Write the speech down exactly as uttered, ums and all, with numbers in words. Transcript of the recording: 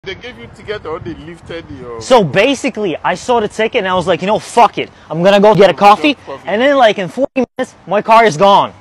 They gave you ticket or they lifted your... So basically, I saw the ticket and I was like, you know, fuck it. I'm gonna go get a coffee. And then like in forty minutes, my car is gone.